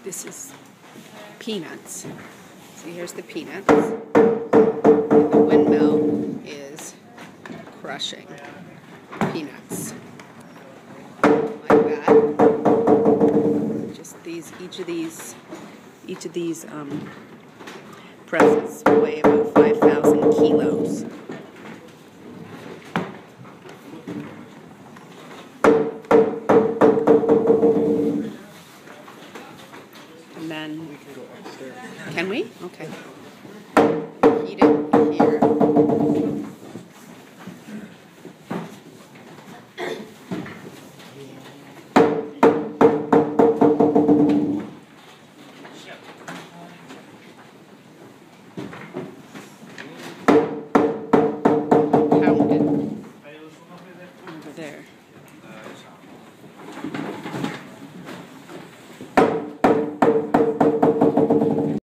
This is peanuts. See, here's the peanuts. And the windmill is crushing peanuts. Like that. Just each of these presses weigh about 5,000 kilos.